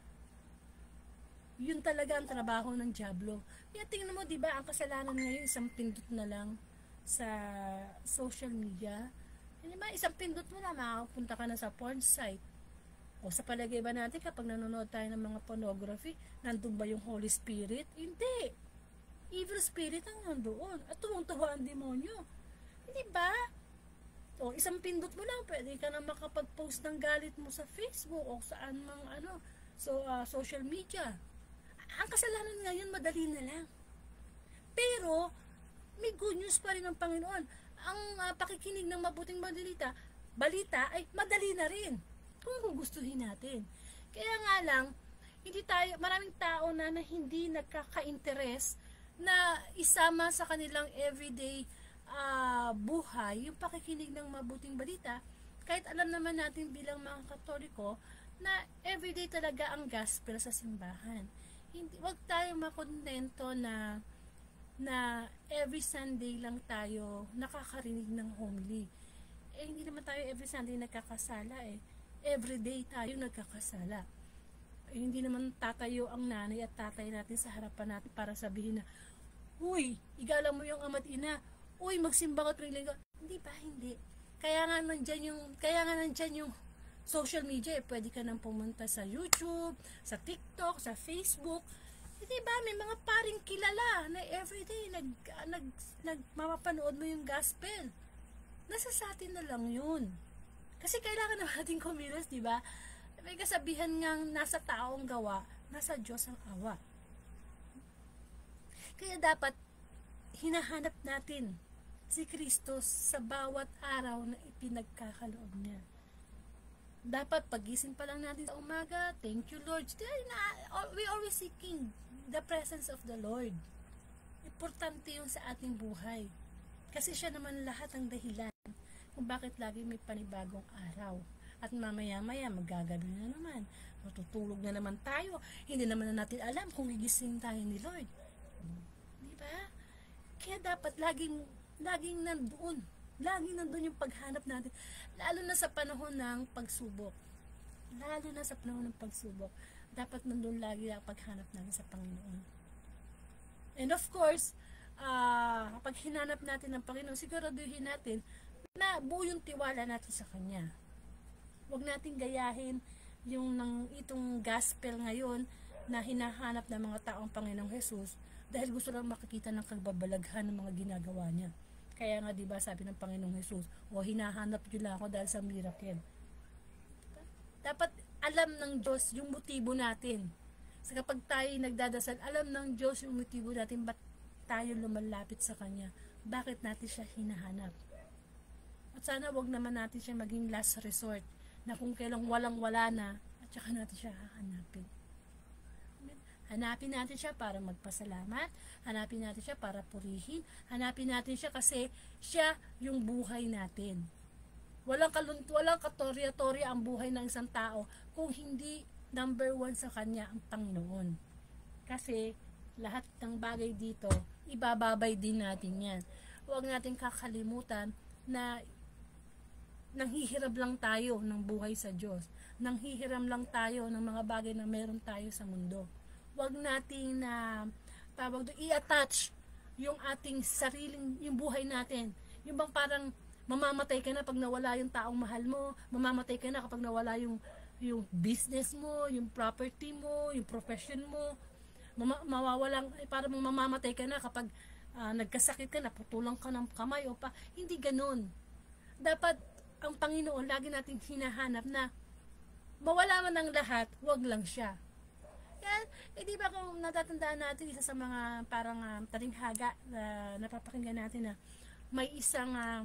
Speaker 4: Yun talaga ang trabaho ng dyablo. Kaya tingnan mo, diba, ang kasalanan ngayon, isang pindot na lang sa social media. Diba, isang pindot mo na, makapunta ka na sa porn site. O sa palagay ba natin, kapag nanonood tayo ng mga pornography, nandun ba yung Holy Spirit? Hindi. Evil Spirit ang nandoon. At tumungtuwa ang demonyo. Hindi ba? O isang pindot mo lang, pwede ka na makapag-post ng galit mo sa Facebook o saan mang ano, so, uh, social media. Ang kasalanan ngayon, madali na lang. Pero, may good news pa rin ng Panginoon. Ang uh, pakikinig ng mabuting balita, balita ay madali na rin. Kung gugustuhin natin. Kaya nga lang, hindi tayo, maraming tao na, na hindi nagkaka-interest na isama sa kanilang everyday uh, buhay, yung pakikinig ng mabuting balita, kahit alam naman natin bilang mga Katoliko, na everyday talaga ang gospel sa simbahan. Hindi, wag tayong makontento na na every Sunday lang tayo nakakarinig ng homily. Eh, hindi naman tayo every Sunday nagkakasala eh. Every day tayo nagkakasala. Eh, hindi naman tatayo ang nanay at tatay natin sa harapan natin para sabihin na, uy, igalang mo yung ama't ina. Uy, magsimba ka tuwing linggo. Hindi ba? Hindi. Kaya nga nandyan yung, kaya nga nandyan yung social media eh. Pwede ka nang pumunta sa YouTube, sa TikTok, sa Facebook. Hindi ba? May mga paring kilala na everyday nag, nag, nag, mapapanood mo yung gospel. Nasa sa atin na lang yun. Kasi kailangan naman natin kumilos, di ba? May kasabihan ngang nasa taong gawa, nasa Diyos ang awa. Kaya dapat hinahanap natin si Kristo sa bawat araw na ipinagkakaloob niya. Dapat pagising pa lang natin sa umaga, thank you Lord. We always seeking the presence of the Lord. Importante yun sa ating buhay. Kasi siya naman lahat ang dahilan kung bakit lagi may panibagong araw. At mamaya-maya magagabi na naman. Matutulog na naman tayo. Hindi naman na natin alam kung gigising tayo ni Lord. Di ba? Kaya dapat laging, laging nandoon. Laging nandoon yung paghanap natin. Lalo na sa panahon ng pagsubok. Lalo na sa panahon ng pagsubok. Dapat nandoon lagi ang paghanap natin sa Panginoon. And of course, uh, kapag hinanap natin ng Panginoon, siguraduhin natin na buo yung tiwala natin sa Kanya. Huwag nating gayahin yung ng itong gospel ngayon na hinahanap ng mga taong Panginoong Jesus dahil gusto lang makikita ng kagbabalaghan ng mga ginagawa niya. Kaya nga diba sabi ng Panginoong Jesus, o hinahanap nyo lang ako dahil sa miracle. Dapat alam ng Diyos yung motibo natin. So kapag tayo nagdadasal, alam ng Diyos yung motibo natin, ba't tayo lumalapit sa Kanya? Bakit natin siya hinahanap? At sana wag naman natin siya maging last resort na kung kailang walang-wala na at saka natin siya hahanapin. Hanapin natin siya para magpasalamat, hanapin natin siya para purihin, hanapin natin siya kasi siya yung buhay natin. Walang kalunt, walang katorya-torya ang buhay ng isang tao kung hindi number one sa Kanya ang Panginoon. Kasi lahat ng bagay dito, ibababay din natin yan. Huwag natin kakalimutan na nanghihiram lang tayo ng buhay sa Diyos. Nanghihiram lang tayo ng mga bagay na meron tayo sa mundo. Huwag natin na uh, tawag doon, i-attach yung ating sariling, yung buhay natin. Yung bang parang mamamatay ka na pag nawala yung taong mahal mo, mamamatay ka na kapag nawala yung, yung business mo, yung property mo, yung profession mo, Mama, mawawalang, eh, parang mamamatay ka na kapag uh, nagkasakit ka na, putulang ka ng kamay o pa. Hindi ganun. Dapat ang Panginoon, lagi natin hinahanap na mawala man ang lahat, wag lang siya. Yan, eh di ba kung natatandaan natin, isa sa mga parang uh, talinghaga na uh, napapakinggan natin na may isang uh,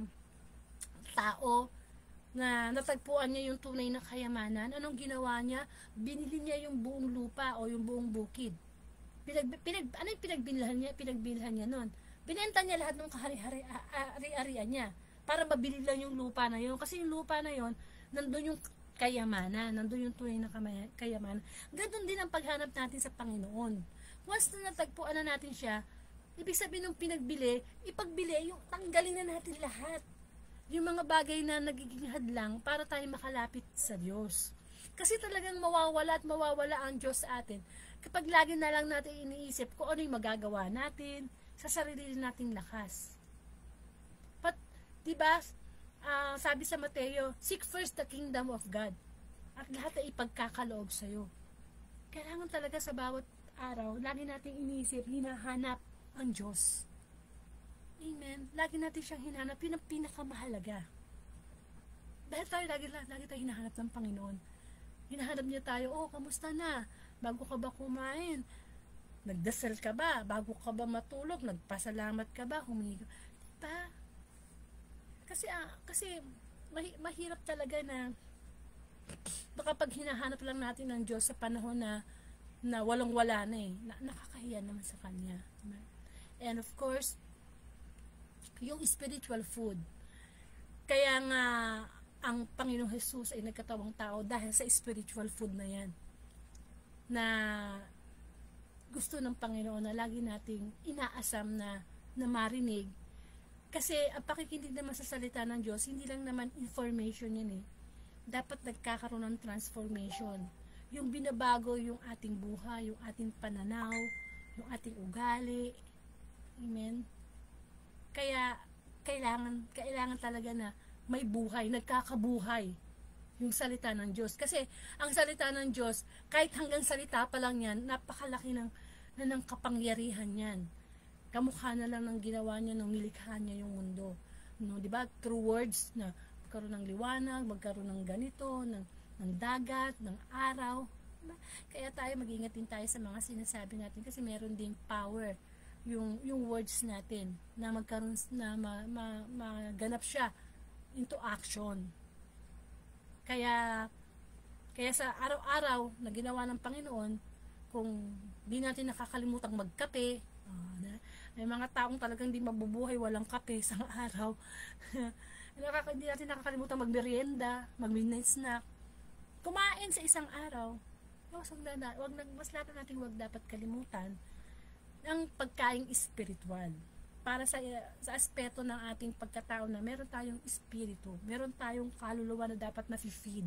Speaker 4: tao na natagpuan niya yung tunay na kayamanan. Anong ginawa niya? Binili niya yung buong lupa o yung buong bukid. Pinag, pinag, ano yung pinagbilhan niya? Pinagbilhan niya nun. Binenta niya lahat ng kahari-harian niya para mabili lang yung lupa na yun. Kasi yung lupa na yun, nandun yung kayamanan, nandun yung tunay na kayamanan. Ganoon din ang paghanap natin sa Panginoon. Once na natagpuan na natin siya, ibig sabihin ng pinagbili, ipagbili, yung tanggalin na natin lahat. Yung mga bagay na nagiging hadlang para tayo makalapit sa Diyos. Kasi talagang mawawala at mawawala ang Diyos sa atin kapag lagi na lang natin iniisip kung ano yung magagawa natin sa sarili nating lakas. But, diba, uh, sabi sa Mateo, seek first the kingdom of God at lahat ay ipagkakaloob sa'yo. Kailangan talaga sa bawat araw, lagi nating iniisip, hinahanap ang Diyos. Amen. Lagi natin siyang hinahanap, yun ang pinakamahalaga. Dahil tayo, lagi, lagi tayo hinahanap ng Panginoon. Hinahanap niya tayo, oh, kamusta na? Bago ka ba kumain? Nagdasal ka ba? Bago ka ba matulog? Nagpasalamat ka ba? Humingi ka? Diba? Kasi, ah, kasi mahi- mahirap talaga na baka pag hinahanap lang natin ng Diyos sa panahon na, na walang-wala na eh. Na, nakakahiya naman sa Kanya. Diba? And of course, yung spiritual food. Kaya nga, ang Panginoong Jesus ay nagkatawang tao dahil sa spiritual food na yan. Na gusto ng Panginoon na lagi nating inaasam na, na marinig. Kasi ang pakikinig naman sa salita ng Diyos, hindi lang naman information yan eh. Dapat nagkakaroon ng transformation. Yung binabago yung ating buhay, yung ating pananaw, yung ating ugali. Amen? Kaya, kailangan, kailangan talaga na may buhay, nagkakabuhay yung salita ng Diyos. Kasi, ang salita ng Diyos, kahit hanggang salita pa lang yan, napakalaki ng, na ng kapangyarihan yan. Kamukha na lang ng ginawa niya nung nilikha niya yung mundo. No, di ba? Through words na magkaroon ng liwanag, magkaroon ng ganito, ng, ng dagat, ng araw. Diba? Kaya tayo, mag-ingat din tayo sa mga sinasabi natin kasi meron ding power yung yung words natin na magkaroon na ma, ma, maganap siya into action. Kaya kaya sa araw-araw na ginawa ng Panginoon, kung di natin nakakalimutang magkape, oh, na, may mga taong talagang di mabubuhay walang kape sa araw. Nakaka, hindi natin nakakalimutan magmerienda, mag-midnight snack. Kumain sa isang araw. Wag na, wag na, mas lahat natin wag dapat kalimutan ang pagkaing espiritual. Para sa sa aspeto ng ating pagkatao na meron tayong espiritu, meron tayong kaluluwa na dapat na-feed.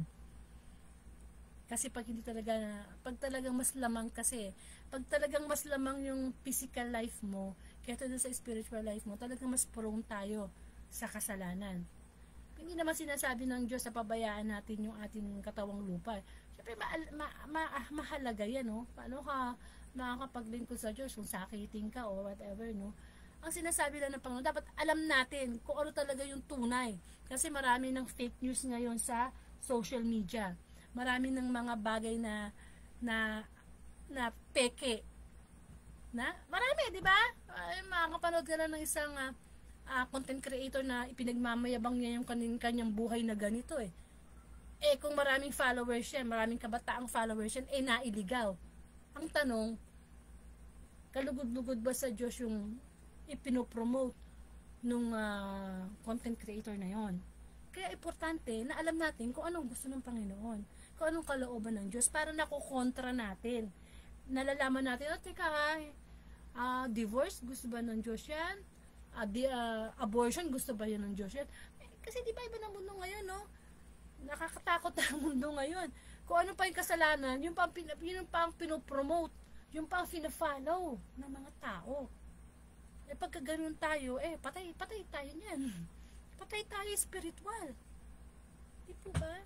Speaker 4: Kasi pag hindi talaga, pag talagang mas lamang kasi, pag talagang mas lamang yung physical life mo, kaya doon sa spiritual life mo, talagang mas prone tayo sa kasalanan. Hindi naman sinasabi ng Diyos sa pabayaan natin yung ating katawang lupa. Siyempre, ma ma ma mahalaga yan, no? Paano ka makakapaglingkod sa Diyos kung sakitin ka o whatever, no? Ang sinasabi lang ng Panginoon, dapat alam natin kung ano talaga yung tunay. Kasi marami ng fake news ngayon sa social media. Marami ng mga bagay na na na peke. Na? Marami, di ba? Ay, makakapanood ka na ng isang uh, uh, content creator na ipinagmamayabang niya yung kanyang, kanyang buhay na ganito eh. Eh, kung maraming followers yan, maraming kabataang followers yan, eh, nailigaw. Ang tanong, kalugod-lugod ba sa Diyos yung ipinopromote nung uh, content creator na yon? Kaya importante na alam natin kung anong gusto ng Panginoon, kung anong kalooban ng Diyos para nakukontra natin. Nalalaman natin, oh, teka ha, uh, divorce, gusto ba ng Diyos yan? Uh, di, uh, abortion, gusto ba yun ng Diyos yan? Eh, kasi di ba iba ng mundo ngayon, no? Nakakatakot na ang mundo ngayon. Kung ano pa yung kasalanan, yung pa, yung pa ang pinopromote, yung pa ang fina-follow ng mga tao. Eh pagka ganun tayo, eh patay, patay tayo niyan. Patay tayo spiritual. Di po ba?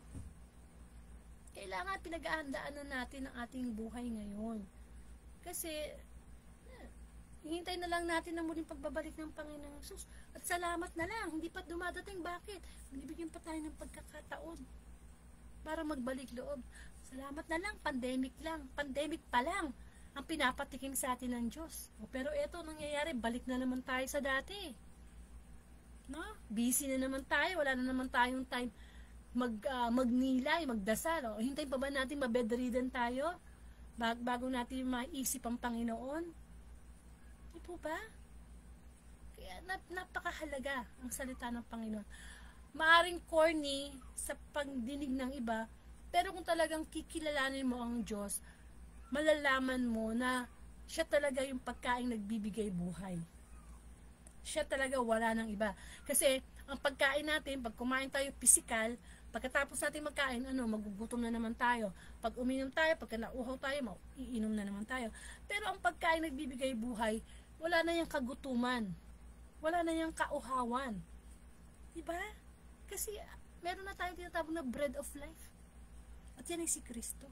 Speaker 4: Kailangan pinag-aandaanan natin ang ating buhay ngayon. Kasi, eh, hihintay na lang natin ang muling pagbabalik ng Panginoong Jesus. At salamat na lang, hindi pa dumadating. Bakit? Binibigyan pa tayo ng pagkakataon para magbalik loob. Salamat na lang, pandemic lang. Pandemic pa lang ang pinapatikim sa atin ng Diyos. O, pero eto nangyayari, balik na naman tayo sa dati. No? Busy na naman tayo, wala na naman tayong time mag uh, magnilay, magdasal. O, hintayin pa ba natin mabedridden tayo bag bago natin maisip ang Panginoon? Di po ba? Kaya nap napakahalaga ang salita ng Panginoon. Maaring corny sa pagdinig ng iba, pero kung talagang kikilalanin mo ang Diyos, malalaman mo na siya talaga yung pagkain nagbibigay buhay. Siya talaga, wala ng iba. Kasi ang pagkain natin, pag kumain tayo physical, pagkatapos natin magkain, ano, magugutom na naman tayo. Pag uminom tayo, pagka nauhaw tayo, iinom na naman tayo. Pero ang pagkain nagbibigay buhay, wala na yung kagutuman. Wala na yung kauhawan. Diba? Kasi meron na tayong tinatawag na bread of life. At yan ay si Kristo.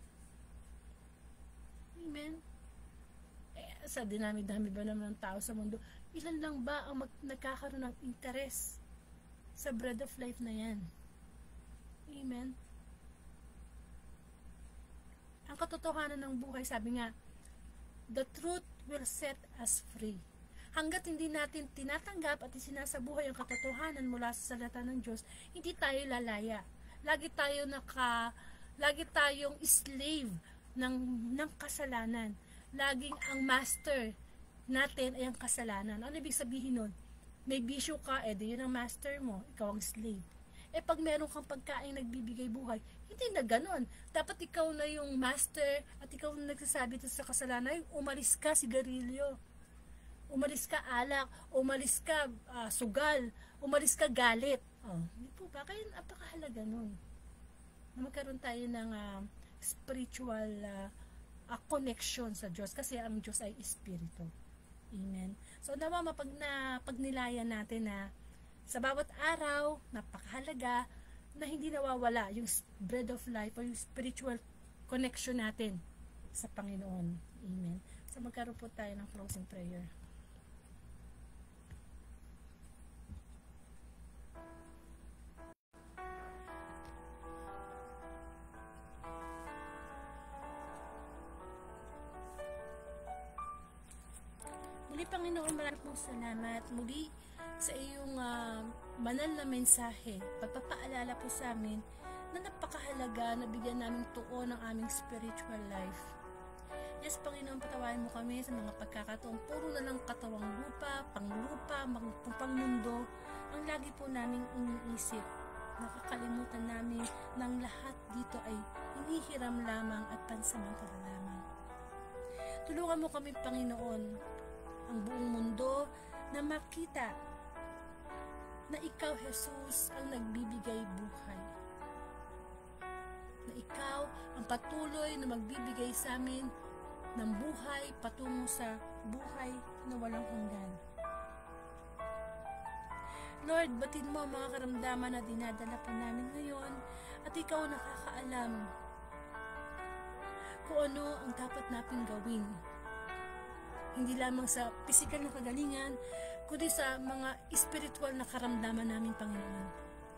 Speaker 4: Amen? Eh, sa dinami-dami ba naman ng tao sa mundo, ilan lang ba ang nagkakaroon ng interes sa bread of life na yan? Amen? Ang katotohanan ng buhay, sabi nga, the truth will set us free. Hanggat hindi natin tinatanggap at isinasabuhay ang katotohanan mula sa salita ng Diyos, hindi tayo lalaya. Lagi tayo naka, lagi tayong slave ng, ng kasalanan. Laging ang master natin ay ang kasalanan. Ano ibig sabihin nun? May bisyo ka, eh, yun ang master mo, ikaw ang slave. Eh pag meron kang pagkain nagbibigay buhay, hindi na ganon. Dapat ikaw na yung master at ikaw na nagsasabi to sa kasalanan, umalis ka sigarilyo, umalis ka alak, umalis ka uh, sugal, umalis ka galit. Oh, hindi po ba? Kaya napakahalaga nun. Na magkaroon tayo ng uh, spiritual uh, uh, connection sa Diyos kasi ang Diyos ay Espiritu. Amen. So nawa mapag na pagnilayan natin na sa bawat araw, napakahalaga na hindi nawawala yung bread of life o yung spiritual connection natin sa Panginoon. Amen. So magkaroon po tayo ng closing prayer. Muli, Panginoon, maraming pong salamat. Muli sa iyong uh, banal na mensahe, pagpapaalala po sa amin na napakahalaga na bigyan namin tuon ng aming spiritual life. Yes, Panginoon, patawarin mo kami sa mga pagkakataong puro na lang katawang lupa, panglupa, pangmundo, ang lagi po naming iniisip. Nakakalimutan namin ng lahat dito ay hinihiram lamang at pansamantala lamang. Tulungan mo kami, Panginoon, ang buong mundo na makita na ikaw, Jesus, ang nagbibigay buhay. Na ikaw ang patuloy na magbibigay sa amin ng buhay patungo sa buhay na walang hanggan. Lord, batid mo ang mga karamdaman na dinadala po namin ngayon at ikaw nakakaalam kung ano ang dapat nating gawin. Hindi lamang sa pisikal na kagalingan, kundi sa mga espiritual na karamdaman namin, Panginoon.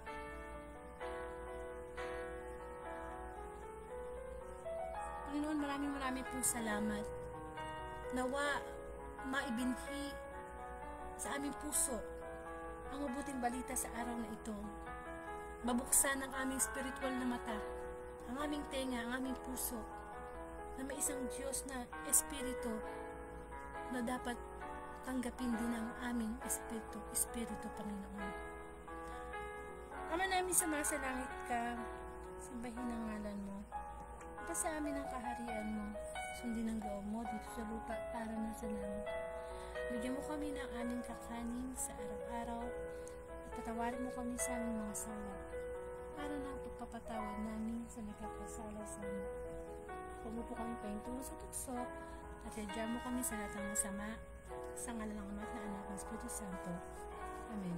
Speaker 4: Panginoon, maraming maraming pong salamat. Nawa maibinhi sa aming puso ang mabuting balita sa araw na ito. Mabuksan ang aming spiritual na mata, ang aming tenga, ang aming puso, na may isang Diyos na Espiritu na dapat tanggapin din ang aming Espiritu, Espiritu, Panginoon. Ama namin sa mga sa langit ka, sambahin ang ngalan mo. Ito sa amin ang kaharian mo, sundin ang loob mo dito sa lupa para na sa langit. Bigyan mo kami ng aming kakanin sa araw-araw at patawarin mo kami sa aming mga sala para na pagpapatawad namin sa nagkakasala sa amin. Huwag mo po kami pahintuin sa tukso at yadya mo kami sa lahat ng masama sa ngalan ng Ama at ng Anak ng Espiritu Santo. Amen.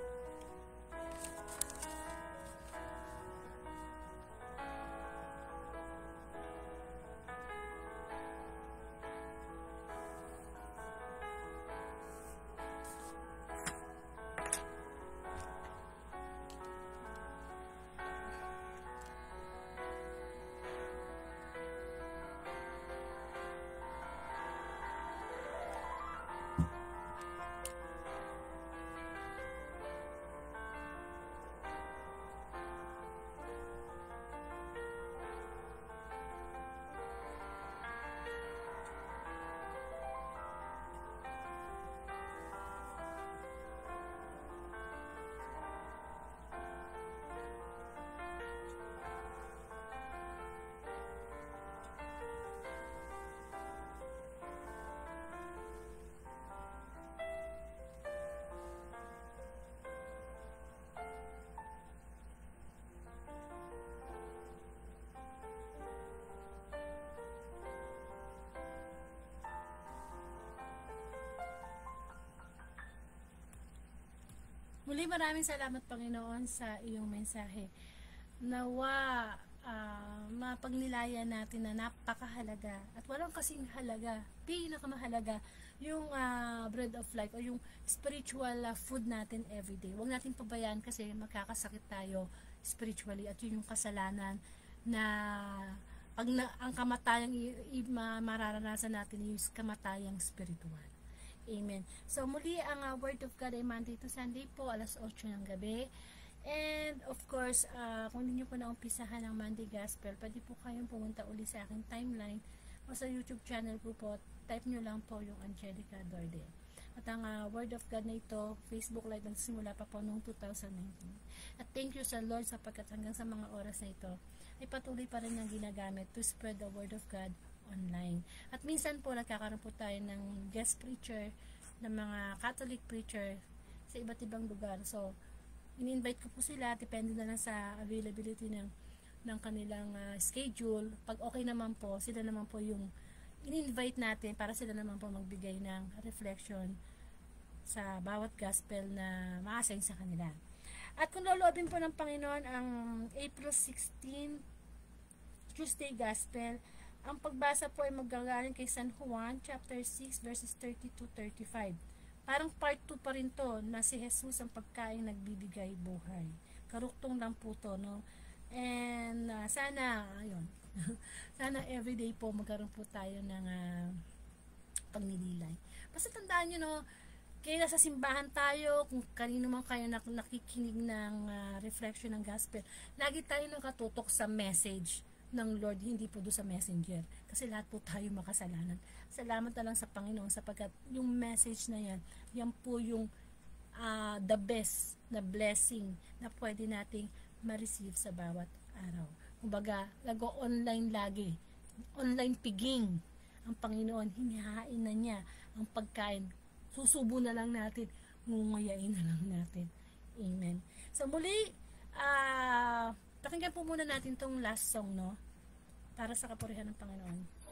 Speaker 4: Muli, maraming salamat, Panginoon, sa iyong mensahe. Nawa uh, mapagnilayan natin na napakahalaga at walang kasing halaga, pinakamahalaga yung uh, bread of life o yung spiritual uh, food natin everyday. Huwag natin pabayaan kasi magkakasakit tayo spiritually at yun yung kasalanan na pag na, ang kamatayang i, i, mararanasan natin yung kamatayang spiritual. Amen. So muli, ang uh, Word of God ay Monday to Sunday po, alas otso ng gabi. And of course, uh, kung hindi nyo po naumpisahan ang Monday Gospel, pwede po kayong pumunta uli sa aking timeline o sa YouTube channel po po. Type nyo lang po yung Angelica Dorde. At ang uh, Word of God na ito, Facebook Live, nagsimula pa po noong two thousand nineteen. At thank you sa Lord sapagkat hanggang sa mga oras na ito, ay patuloy pa rin ang ginagamit to spread the Word of God online. At minsan po, nagkakaroon po tayo ng guest preacher, ng mga Catholic preacher sa iba't ibang lugar. So, in-invite ko po sila, depende na lang sa availability ng ng kanilang uh, schedule. Pag okay naman po, sila naman po yung in-invite natin para sila naman po magbigay ng reflection sa bawat gospel na ma-assign sa kanila. At kung loloobin po ng Panginoon ang April sixteenth, Tuesday Gospel, ang pagbasa po ay magagaling kay San Juan, chapter six, verses thirty to thirty-five. Parang part two pa rin to, na si Jesus ang pagkain nagbibigay buhay. Karuktong lang po to, no? And uh, sana, ayun, sana everyday po magkaroon po tayo ng uh, pagnililay. Basta tandaan nyo, no, kaya nasa simbahan tayo, kung kanino man kayo nak- nakikinig ng uh, reflection ng gospel, lagi tayo nakatutok sa message ng Lord, hindi po doon sa messenger. Kasi lahat po tayo makasalanan. Salamat na lang sa Panginoon sapagkat yung message na yan, yan po yung uh, the best na blessing na pwede nating ma-receive sa bawat araw. Kumbaga, lago-online lagi. Online piging. Ang Panginoon, hinihain na niya ang pagkain. Susubo na lang natin. Ngungayain na lang natin. Amen. So, muli, ah, uh, pakinggan po muna natin tong last song, no? Para sa kapurihan ng Panginoon.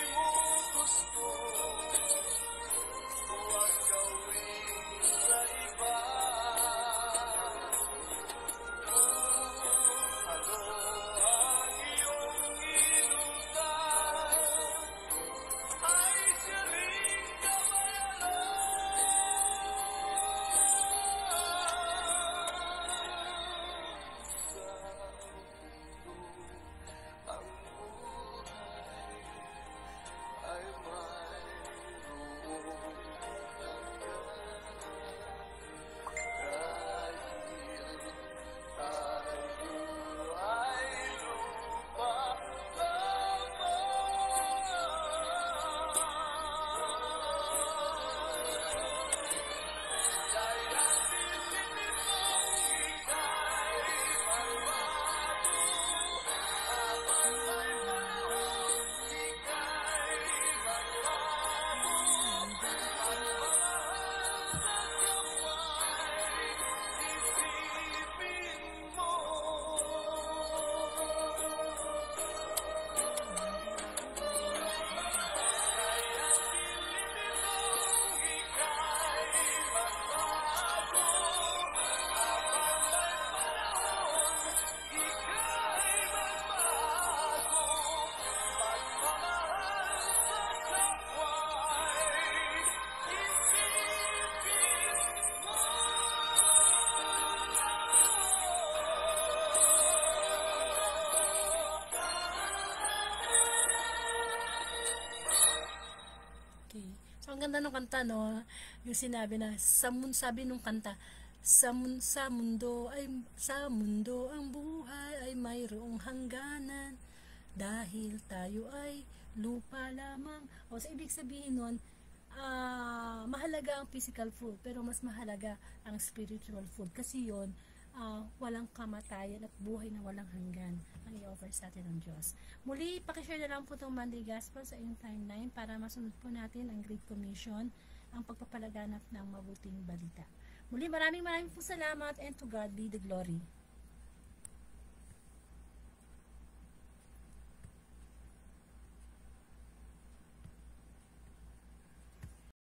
Speaker 2: Huwag gawin sa
Speaker 4: ganda ng kanta, no? Yung sinabi na, sa mun, sabi nung kanta, sa, mun, sa mundo ay sa mundo ang buhay ay mayroong hangganan dahil tayo ay lupa lamang. O sa ibig sabihin nun, uh, mahalaga ang physical food, pero mas mahalaga ang spiritual food. Kasi yon uh, walang kamatayan at buhay na walang hanggan ang i-offer sa atin ng Diyos. Muli, pakishare na lang po itong Monday Gospel sa inyong timeline para masunod po natin ang Great Commission, ang pagpapalaganap ng mabuting balita. Muli, maraming maraming po salamat, and to God be the glory.